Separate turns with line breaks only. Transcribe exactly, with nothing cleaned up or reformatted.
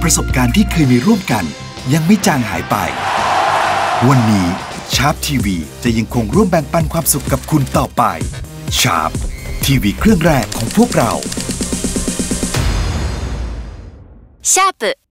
ประสบการณ์ที่เคยมีร่วมกันยังไม่จางหายไปวันนี้ชาร์ปทีวีจะยังคงร่วมแบ่งปันความสุขกับคุณต่อไปชาร์ปทีวีเครื่องแรกของพวกเรา
シャープ